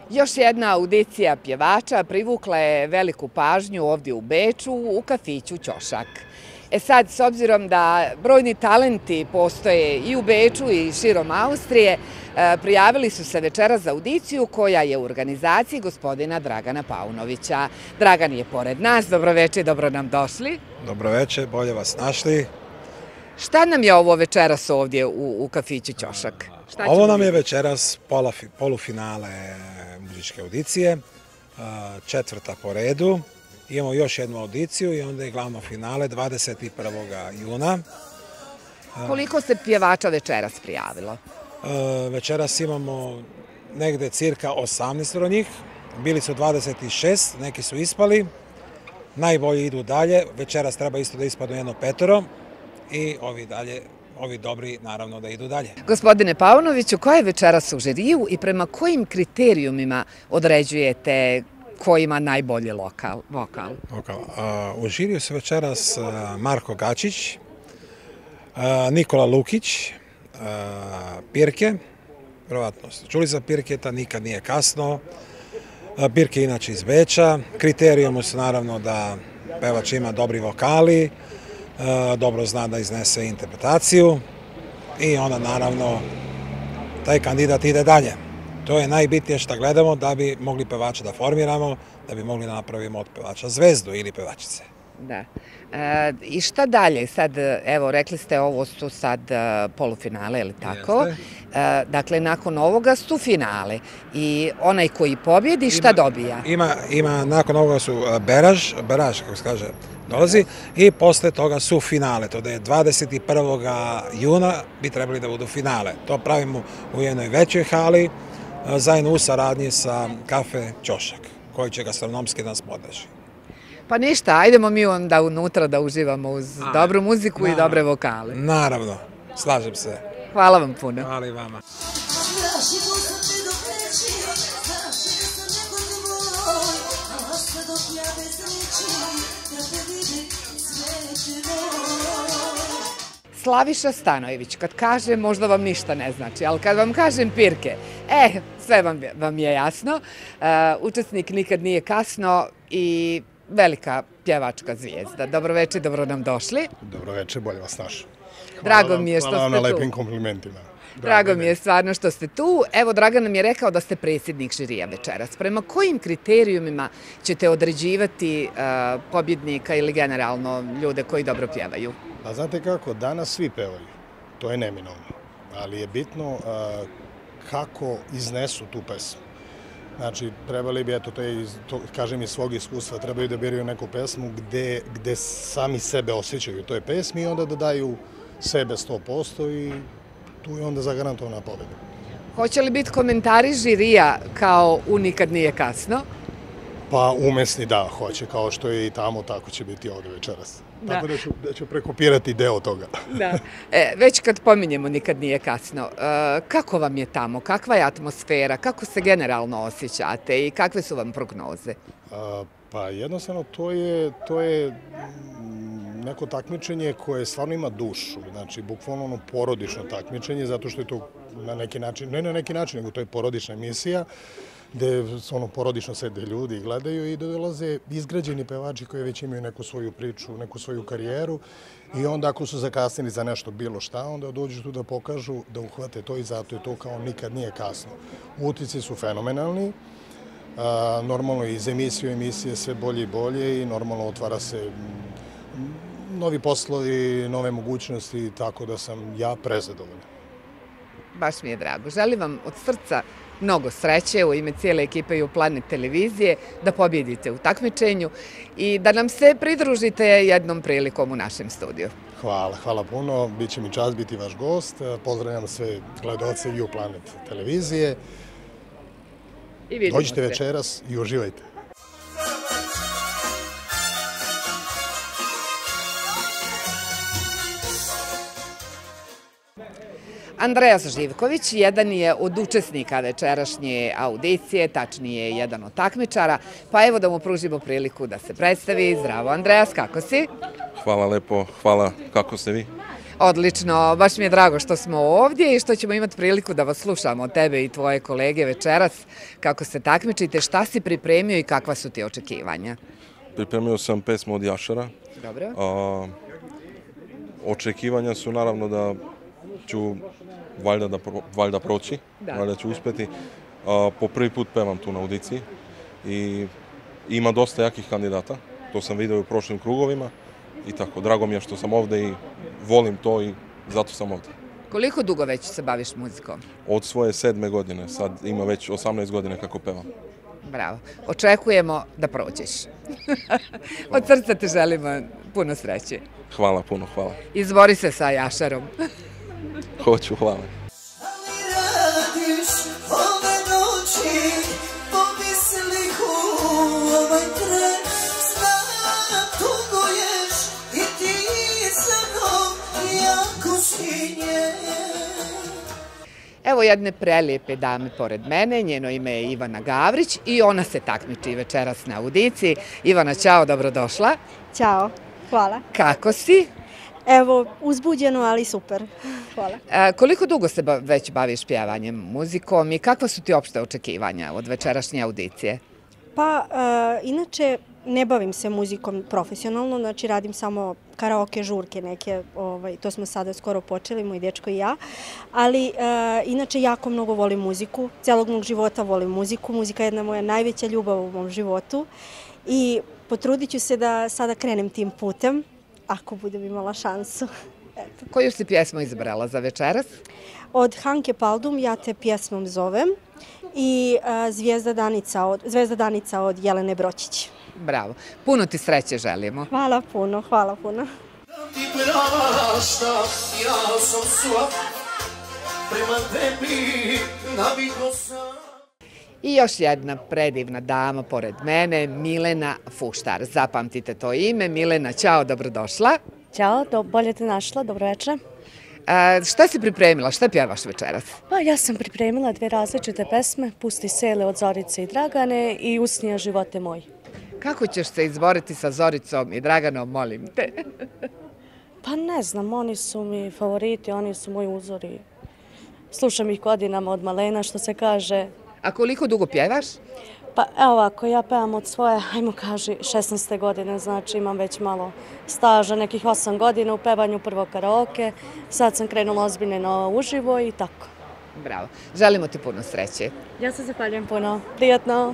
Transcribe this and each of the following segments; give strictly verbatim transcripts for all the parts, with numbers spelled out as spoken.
Još jedna audicija pjevača privukla je veliku pažnju ovdje u Beču u kafiću Ćošak. E sad, s obzirom da brojni talenti postoje i u Beču i širom Austrije, prijavili su se večeras za audiciju koja je u organizaciji gospodina Dragana Paunovića. Dragan je pored nas, dobroveče, dobro nam došli. Dobroveče, bolje vas našli. Šta nam je ovo večeras ovdje u, u kafiću Ćošak? Ovo nam je večeras polufinale muzičke audicije, četvrta po redu. Imamo još jednu audiciju i onda je glavno finale dvadeset prvog juna. Koliko se pjevača večeras prijavilo? Večeras imamo negde cirka osamnaest njih. Bili su dvadeset šest, neki su ispali. Najbolji idu dalje. Večeras treba isto da ispadnu jedno petoro. I ovi dalje, ovi dobri naravno da idu dalje. Gospodine Paunoviću, ko je večeras u žiriju i prema kojim kriterijumima određujete ko ima najbolji lokal, vokal? Vokal. U žiriju su večeras Marko Gačić, Nikola Lukić, Pirke, vjerovatno ste čuli za Pirketa, nikad nije kasno. Pirke je inače iz Beča. Kriterijumi su naravno da pevač ima dobri vokali, dobro zna da iznese interpretaciju i onda naravno taj kandidat ide dalje. To je najbitnije što gledamo da bi mogli pevača da formiramo, da bi mogli da napravimo od pevača zvezdu ili pevačice. Da. I šta dalje? Sad, evo, rekli ste ovo su sad polufinale, ili tako? Dakle, nakon ovoga su finale. I onaj koji pobjedi, šta dobija? Ima, nakon ovoga su beraž, beraž, kako se kaže, dolazi, i posle toga su finale. To da je dvadeset prvog juna bi trebali da budu finale. To pravimo u jednoj većoj hali, zajedno u saradnji sa kafe Ćošak, koji će gastronomski nas podrži. Pa ništa, ajdemo mi onda unutra da uživamo uz dobru muziku i dobre vokale. Naravno, slažem se. Hvala vam puno. Hvala i vama. Slaviša Stanojević, kad kaže, možda vam ništa ne znači, ali kad vam kažem Pirke, e, sve vam je jasno. Učesnik Nikad nije kasno i velika pjevačka zvijezda. Dobroveče, dobro nam došli. Dobroveče, bolje vas našao. Drago mi je što ste tu. Hvala vam na lepim komplimentima. Drago mi je stvarno što ste tu. Evo, Dragan nam je rekao da ste predsjednik žirija večeras. Prema kojim kriterijumima ćete određivati pobjednika ili generalno ljude koji dobro pjevaju? Pa znate kako, danas svi pevaju. To je neminovno. Ali je bitno kako iznesu tu pesmu. Znači, trebali bi, eto, to kažem iz svog iskustva, trebaju da biraju neku pesmu gde sami sebe osjećaju u toj pesmi i onda da daju sebe sto posto i tu je onda zagarantovana pobjeda. Hoće li biti komentari žirija kao u Nikad nije kasno? Pa umesni da, hoće, kao što je i tamo, tako će biti ovdje večeras. Tako da ću prekopirati deo toga. Već kad pominjemo Nikad nije kasno, kako vam je tamo, kakva je atmosfera, kako se generalno osjećate i kakve su vam prognoze? Pa jednostavno to je neko takmičenje koje stvarno ima dušu, znači bukvalno ono porodično takmičenje, zato što je to na neki način, ne na neki način, nego to je porodična emisija, gde ono porodično sede ljudi i gledaju i dolaze izgrađeni pevači koji već imaju neku svoju priču, neku svoju karijeru i onda ako su zakasnili za nešto bilo šta, onda dođu tu da pokažu, da uhvate to i zato je to kao nikad nije kasno. Utici su fenomenalni, normalno iz emisije u emisije sve bolje i bolje i normalno otvara se novi poslovi, nove mogućnosti, tako da sam ja prezadovoljan. Baš mi je drago. Želim vam od srca mnogo sreće u ime cijele ekipe i u Planet televizije, da pobjedite u takmičenju i da nam se pridružite jednom prilikom u našem studiju. Hvala, hvala puno. Biće mi čast biti vaš gost. Pozdravljam sve gledaoce i u Planet televizije. Dođite večeras i uživajte. Andreas Živković jedan je od učesnika večerašnje audicije, tačnije jedan od takmičara, pa evo da mu pružimo priliku da se predstavi. Zdravo, Andreas, kako si? Hvala lepo, hvala, kako ste vi? Odlično, baš mi je drago što smo ovdje i što ćemo imati priliku da vas slušamo od tebe i tvoje kolege večeras. Kako se takmičite, šta si pripremio i kakva su ti očekivanja? Pripremio sam pesmu od Jašara. Dobro. A, očekivanja su naravno da ću valjda, da pro, valjda proći, Da. valjda ću uspjeti. A, po prvi put pevam tu na audiciji i ima dosta jakih kandidata. To sam vidio u prošlim krugovima i tako. Drago mi je što sam ovdje i volim to i zato sam ovdje. Koliko dugo već se baviš muzikom? Od svoje sedme godine, sad ima već osamnaest godina kako pevam. Bravo. Očekujemo da prođeš. Od srca te želimo puno sreće. Hvala puno, hvala. Izbori se sa Jašarom. Hoću, hvala. Evo jedne prelijepe dame pored mene, njeno ime je Ivana Gavrić i ona se takmiči večeras na audiciji. Ivana, ćao, dobrodošla. Ćao, hvala. Kako si? Evo, uzbuđeno, ali super. Hvala. E, koliko dugo se ba već baviš pjevanjem, muzikom i kakva su ti opšte očekivanja od večerašnje audicije? Pa, e, inače, ne bavim se muzikom profesionalno, znači radim samo karaoke, žurke neke, ovaj, to smo sada skoro počeli, moj dečko i ja, ali e, inače jako mnogo volim muziku, celog mog života volim muziku, muzika je jedna moja najveća ljubav u mom životu i potrudit ću se da sada krenem tim putem, ako budem imala šansu. Eto. Koju si pjesmu izabrala za večeras? Od Hanke Paldum, Ja te pjesmom zovem i uh, Zvijezda Danica od, Zvezda Danica od Jelene Bročić. Bravo. Puno ti sreće želimo. Hvala puno, hvala puno. Ti prašta, ja sam sva, prema tebi navikao sam. I još jedna predivna dama pored mene, Milena Fuštar. Zapamtite to ime. Milena, ćao, dobrodošla. Ćao, do, bolje te našla, dobro večer. A, šta si pripremila, šta pjevaš večeras? Pa ja sam pripremila dvije različite pesme, Pusti sele od Zorice i Dragane i Usnija živote moj. Kako ćeš se izboriti sa Zoricom i Draganom, molim te? Pa ne znam, oni su mi favoriti, oni su moji uzori. Slušam ih godinama od malena, što se kaže. A koliko dugo pjevaš? Pa evo ovako, ja pevam od svoje, ajmo kaži, šesnaeste godine, znači imam već malo staža, nekih osam godina u pevanju, prvo karaoke, sad sam krenula ozbiljno na uživo i tako. Bravo. Želimo ti puno sreće. Ja se zahvaljujem puno. Prijatno.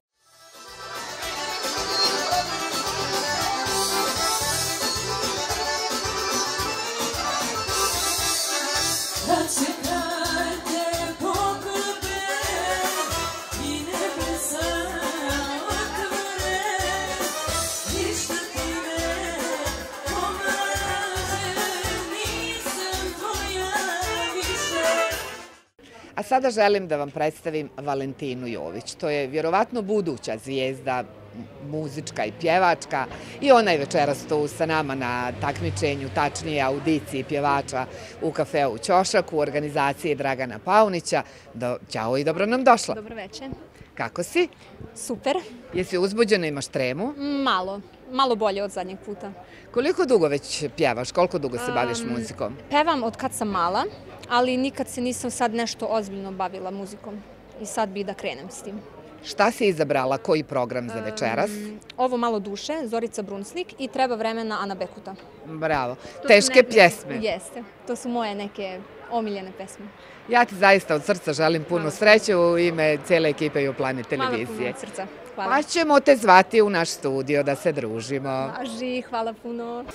A sada želim da vam predstavim Valentinu Jović. To je vjerovatno buduća zvijezda, muzička i pjevačka. I ona je večeras tu sa nama na takmičenju, tačnije audiciji pjevača u kafeu Ćošak u organizaciji Dragana Paunića. Do, ćao i dobro nam došla. Dobro večer. Kako si? Super. Jesi uzbuđena, imaš tremu? Malo. Malo bolje od zadnjeg puta. Koliko dugo već pjevaš? Koliko dugo se baviš um, muzikom? Pevam od kad sam mala, ali nikad se nisam sad nešto ozbiljno bavila muzikom. I sad bi da krenem s tim. Šta si izabrala? Koji program za večeras? Um, ovo Malo duše, Zorica Brunslik i Treba vremena Ana Bekuta. Bravo. To Teške neke, pjesme. Jeste. To su moje neke omiljene pesme. Ja ti zaista od srca želim puno sreće u ime cijele ekipe i u Planet televizije. Hvala puno od srca. Hvala. Pa ćemo te zvati u naš studio da se družimo. Važi, hvala puno.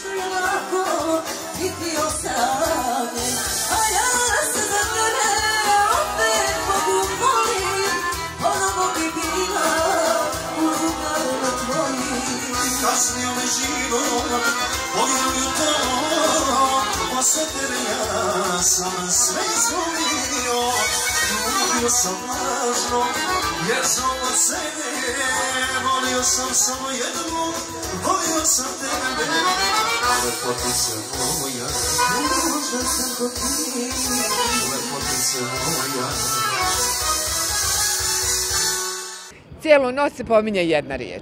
Kasnio me život, povjeruju to, posle tebe ja sam sve izgubio. Ljubio sam lažno, jer sam od sebe, volio sam samo jednu, volio sam tebe. Lepotice moja, ružna sam ko ti, lepotice moja. Cijelu noć se pominje jedna riječ.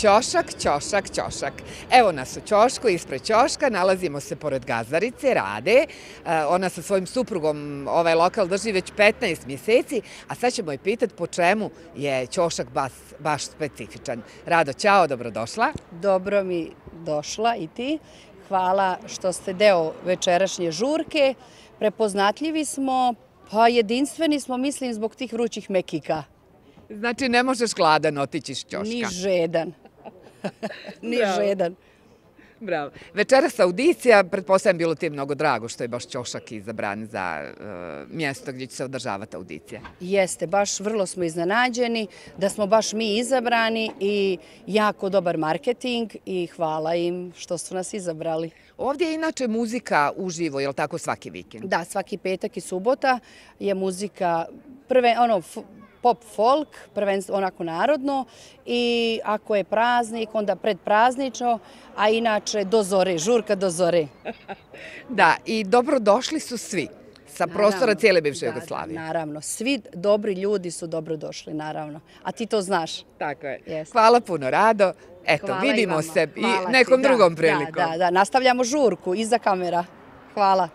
Ćošak, Ćošak, Ćošak. Evo nas u Ćošku, ispred Ćoška, nalazimo se pored Gazarice, Rade. Ona sa svojim suprugom ovaj lokal drži već petnaest mjeseci, a sad ćemo je pitati po čemu je Ćošak baš specifičan. Rado, ćao, dobrodošla. Dobro mi došla i ti. Hvala što ste deo večerašnje žurke. Prepoznatljivi smo, pa jedinstveni smo, mislim, zbog tih vrućih mekika. Znači, ne možeš gladan otići iz Ćoška. Ni žedan. Ni žedan. Bravo. Večeras audicija, pretpostavljam bilo ti je mnogo drago što je baš Ćošak izabran za mjesto gdje će se održavati audicija. Jeste, baš vrlo smo iznenađeni da smo baš mi izabrani i jako dobar marketing i hvala im što su nas izabrali. Ovdje je inače muzika uživo, je li tako, svaki vikend? Da, svaki petak i subota je muzika prve, ono, pop folk, prvenstvo onako narodno i ako je praznik, onda predpraznično, a inače do zore, žurka do zore. Da, i dobrodošli su svi sa prostora cijele bivše Jugoslavije. Naravno, svi dobri ljudi su dobrodošli, naravno. A ti to znaš. Tako je. Hvala puno, Rado. Eto, vidimo se i nekom drugom prilikom. Da, da, nastavljamo žurku iza kamera. Hvala.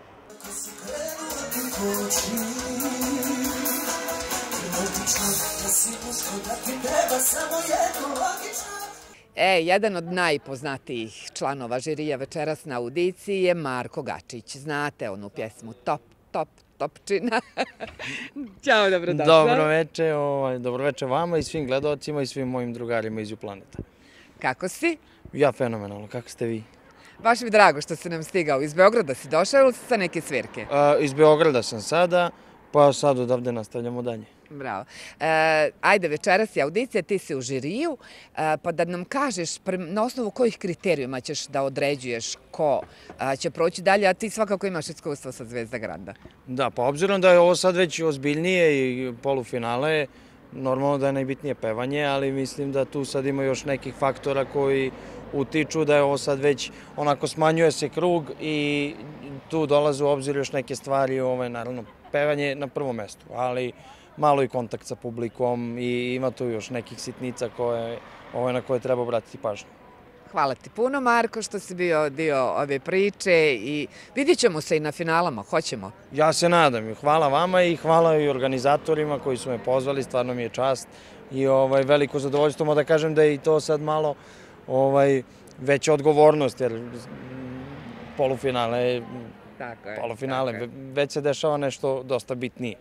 E, jedan od najpoznatijih članova žirija večeras na audiciji je Marko Gačić. Znate onu pjesmu Top, top, topčina. Ćao, dobrodošla. Dobro veče, dobro veče vama i svim gledalcima i svim mojim drugarima iz Uplaneta. Kako si? Ja fenomenalno, kako ste vi? Baš mi drago što si nam stigao. Iz Beograda si došao ili sa neke svirke? Iz Beograda sam sada, pa sad odavde nastavljamo dalje. Bravo. Ajde, večeras je audicija, ti si u žiriju, pa da nam kažeš na osnovu kojih kriterijuma ćeš da određuješ ko će proći dalje, a ti svakako imaš iskustvo sa Zvezda Granda. Da, pa obzirom da je ovo sad već ozbiljnije i polufinale, normalno da je najbitnije pevanje, ali mislim da tu sad ima još nekih faktora koji utiču da je ovo sad već onako smanjuje se krug i tu dolaze u obzir još neke stvari, naravno pevanje na prvom mestu, ali malo i kontakt sa publikom i ima tu još nekih sitnica na koje treba obratiti pažnju. Hvala ti puno, Marko, što si bio dio ove priče i vidjet ćemo se i na finalama, hoćemo. Ja se nadam i hvala vama i hvala i organizatorima koji su me pozvali, stvarno mi je čast i veliko zadovoljstvo, da kažem da je i to sad malo veća odgovornost, jer polufinale, polufinale, već se dešava nešto dosta bitnije.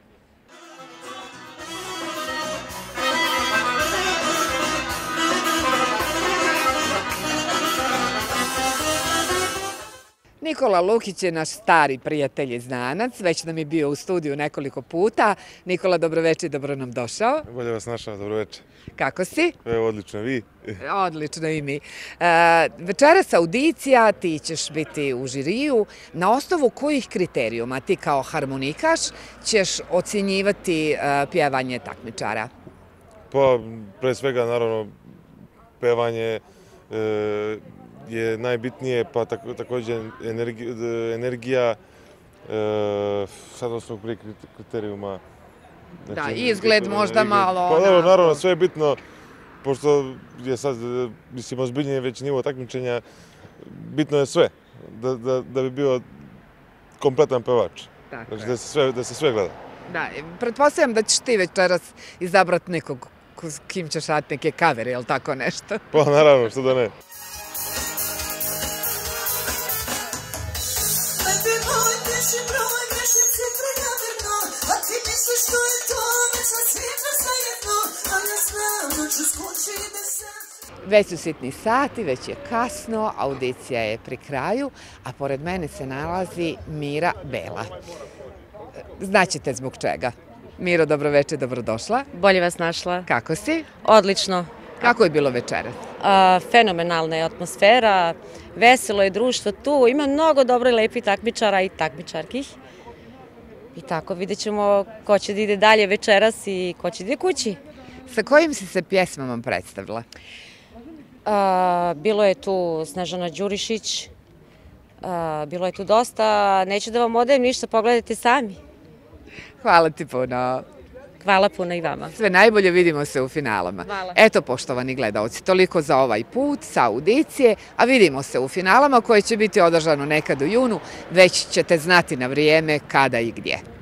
Nikola Lukić je naš stari prijatelj i znanac, već nam je bio u studiju nekoliko puta. Nikola, dobroveče i dobro nam došao. Bolje vas našao, dobroveče. Kako si? Evo, odlično, vi? Odlično i mi. Večeras audicija, ti ćeš biti u žiriju. Na osnovu kojih kriterijuma ti kao harmonikaš ćeš ocjenjivati pjevanje takmičara? Pa, pre svega, naravno, pevanje je najbitnije, pa također energija, sad osnovu prije kriterijuma. Da, izgled možda malo. Pa dobro, naravno, sve je bitno, pošto je sad, mislim, ozbiljnije već nivo takmičenja, bitno je sve, da bi bio kompletan pevač. Znači, da se sve gleda. Da, pretpostavljam da ćeš ti večeras izabrati nekog kim ćeš rati neke kavere, je li tako nešto? Pa naravno, što da ne. Već su sitni sati, već je kasno, audicija je pri kraju, a pored mene se nalazi Mira Bela. Znaćete zbog čega. Miro, dobroveče, dobrodošla. Bolje vas našla. Kako si? Odlično. Kako je bilo večeras? Fenomenalna je atmosfera, veselo je društvo tu, ima mnogo dobro i lepih takmičara i takmičarkih. I tako vidjet ćemo ko će da ide dalje večeras i ko će da ide kući. Sa kojim si se pjesmama predstavila? Bilo je tu Snežana Đurišić, bilo je tu dosta, neću da vam odajem ništa, pogledajte sami. Hvala ti puno. Hvala puno i vama. Sve najbolje, vidimo se u finalama. Hvala. Eto, poštovani gledaoci, toliko za ovaj put sa audicije, a vidimo se u finalama koje će biti održano nekad u junu, već ćete znati na vrijeme kada i gdje.